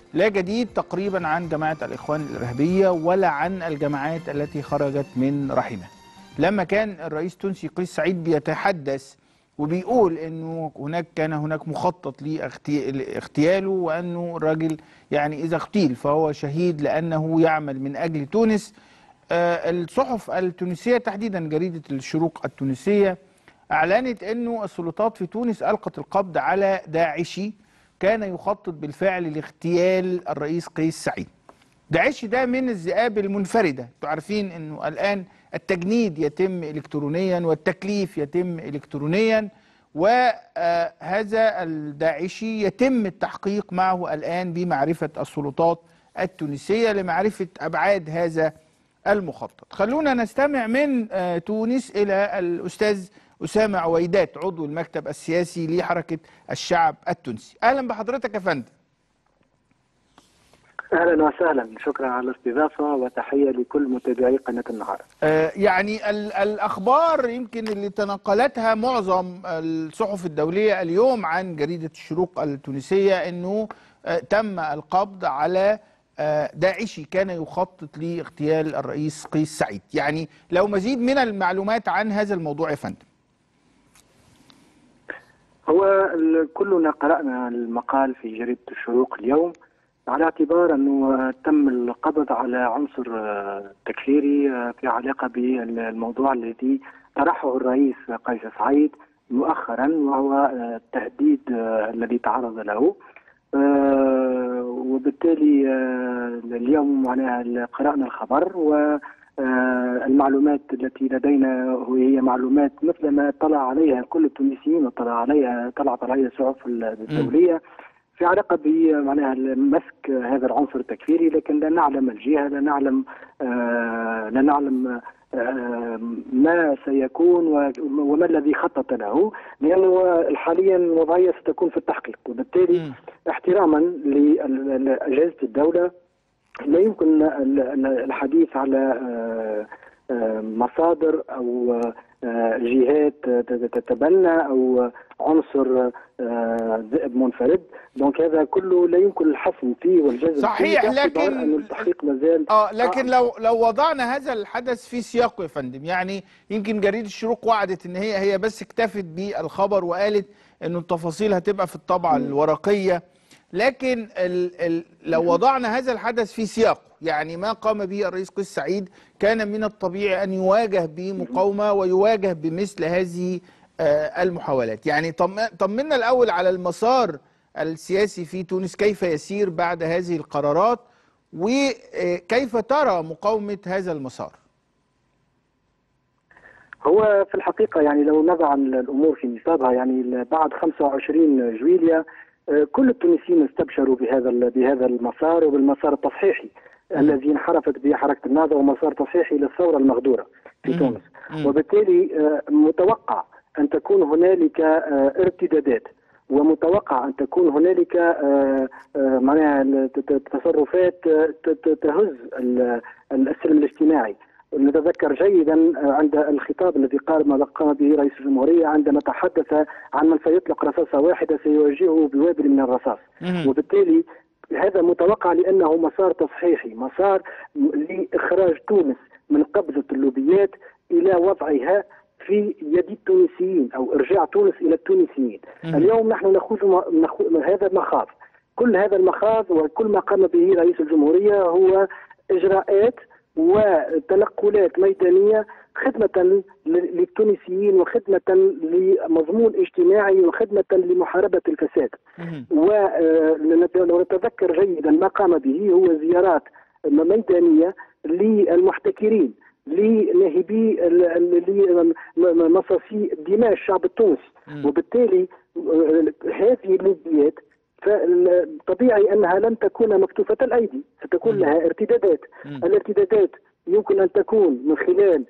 لا جديد تقريبا عن جماعة الإخوان الإرهابية ولا عن الجماعات التي خرجت من رحمه. لما كان الرئيس التونسي قيس سعيد بيتحدث وبيقول انه كان هناك مخطط لاغتياله، وانه الراجل يعني اذا اغتيل فهو شهيد لانه يعمل من اجل تونس. الصحف التونسية تحديدا جريدة الشروق التونسية اعلنت انه السلطات في تونس القت القبض على داعشي كان يخطط بالفعل لاغتيال الرئيس قيس سعيد. داعش ده من الذئاب المنفردة. انتوا عارفين انه الآن التجنيد يتم إلكترونيا والتكليف يتم إلكترونيا، وهذا الداعشي يتم التحقيق معه الآن بمعرفة السلطات التونسية لمعرفة أبعاد هذا المخطط. خلونا نستمع من تونس إلى الأستاذ أسامة عويدات عضو المكتب السياسي لحركة الشعب التونسي. أهلا بحضرتك يا فندم. اهلا وسهلا، شكرا على الاستضافه وتحيه لكل متابعي قناه النهار. يعني الاخبار يمكن اللي تناقلتها معظم الصحف الدوليه اليوم عن جريده الشروق التونسيه انه تم القبض على داعشي كان يخطط لاغتيال الرئيس قيس سعيد. يعني لو مزيد من المعلومات عن هذا الموضوع يا فندم. هو كلنا قرانا المقال في جريده الشروق اليوم على اعتبار أنه تم القبض على عنصر تكفيري في علاقة بالموضوع الذي طرحه الرئيس قيس سعيد مؤخرا، وهو التهديد الذي تعرض له. وبالتالي اليوم معناها قرأنا الخبر، والمعلومات التي لدينا هي معلومات مثل ما اطلع عليها كل التونسيين طلعت عليها الصحف الدولية في علاقة بمعناها مسك هذا العنصر التكفيري، لكن لا نعلم الجهة، لا نعلم ما سيكون وما الذي خطط له، لأنه حاليا الوضعية ستكون في التحقيق. وبالتالي احتراما لأجهزة الدولة لا يمكن الحديث على مصادر أو جهات تتبنى أو عنصر ذئب منفرد. دونك هذا كله لا يمكن الحسم فيه والجزم صحيح فيه، لكن أن التحقيق مازال لكن لو وضعنا هذا الحدث في سياقه يا فندم، يعني يمكن جريدة الشروق وعدت ان هي بس اكتفت بالخبر وقالت انه التفاصيل هتبقى في الطبعة الورقية، لكن لو وضعنا هذا الحدث في سياقه، يعني ما قام به الرئيس قيس سعيد كان من الطبيعي أن يواجه بمقاومة ويواجه بمثل هذه المحاولات. يعني طمنا الأول على المسار السياسي في تونس، كيف يسير بعد هذه القرارات وكيف ترى مقاومة هذا المسار؟ هو في الحقيقة يعني لو نضع الأمور في نصابها، يعني بعد 25 جويلية كل التونسيين استبشروا بهذا المسار وبالمسار التصحيحي الذي انحرفت به حركة النهضة، ومسار تصحيحي للثورة المغدورة في تونس. وبالتالي متوقع أن تكون هنالك ارتدادات، ومتوقع أن تكون هنالك معناها تصرفات تهز السلم الاجتماعي. نتذكر جيدا عند الخطاب الذي قام به رئيس الجمهورية عندما تحدث عن من سيطلق رصاصة واحدة سيواجهه بوابل من الرصاص. وبالتالي هذا متوقع لأنه مسار تصحيحي، مسار لإخراج تونس من قبضة اللوبيات إلى وضعها في يد التونسيين، أو إرجاع تونس إلى التونسيين. اليوم نحن نخوض هذا المخاض. كل هذا المخاض وكل ما قام به رئيس الجمهورية هو إجراءات وتنقلات ميدانية خدمة للتونسيين وخدمة لمضمون اجتماعي وخدمة لمحاربة الفساد. ولو نتذكر جيدا ما قام به هو زيارات ميدانية للمحتكرين، لناهبي مصاصي دماء الشعب التونسي. وبالتالي هذه اللوبيات فطبيعي أنها لن تكون مكتوفة الأيدي، ستكون لها ارتدادات. الارتدادات يمكن أن تكون من خلال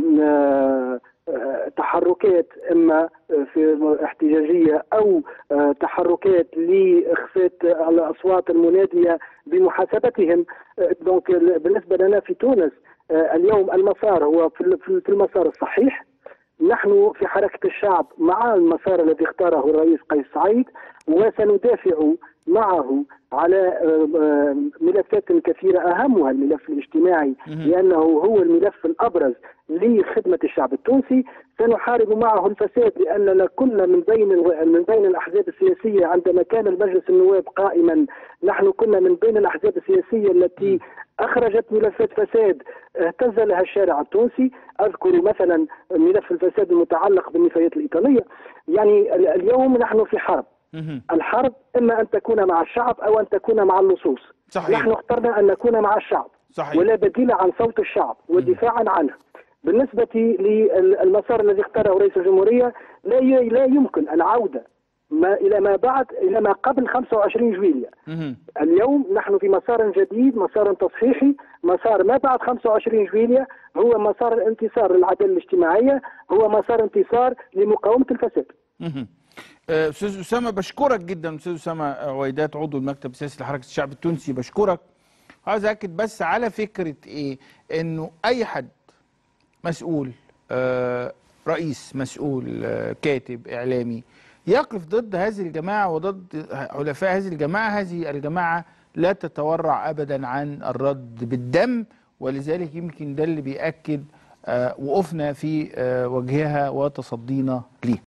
تحركات إما في احتجاجية أو تحركات لإخفاء الأصوات المنادية بمحاسبتهم. دونك بالنسبة لنا في تونس اليوم المسار هو في المسار الصحيح. نحن في حركة الشعب مع المسار الذي اختاره الرئيس قيس سعيد، وسندافع معه على ملفات كثيرة، أهمها الملف الاجتماعي لأنه هو الملف الأبرز لخدمة الشعب التونسي. سنحارب معه الفساد لأننا كنا من بين الأحزاب السياسية عندما كان المجلس النواب قائما، نحن كنا من بين الأحزاب السياسية التي أخرجت ملفات فساد اهتز لها الشارع التونسي. أذكر مثلا ملف الفساد المتعلق بالنفايات الإيطالية. يعني اليوم نحن في حرب. الحرب إما أن تكون مع الشعب أو أن تكون مع اللصوص. صحيح. نحن اخترنا أن نكون مع الشعب. صحيح. ولا بديل عن صوت الشعب ودفاعا عنه. بالنسبة للمسار الذي اختاره رئيس الجمهورية لا يمكن العودة إلى ما قبل 25 جويلية. اليوم نحن في مسار جديد، مسار تصحيحي، مسار ما بعد 25 جويلية هو مسار الانتصار للعدالة الاجتماعية، هو مسار انتصار لمقاومة الفساد. أستاذ أسامة بشكرك جدا. أستاذ أسامة عويدات عضو المكتب السياسي لحركة الشعب التونسي بشكرك. عايز أكد بس على فكرة إيه، إنه أي حد مسؤول، رئيس مسؤول، كاتب إعلامي يقف ضد هذه الجماعة وضد حلفاء هذه الجماعة لا تتورع أبدا عن الرد بالدم، ولذلك يمكن ده اللي بيأكد وقفنا في وجهها وتصدينا ليه.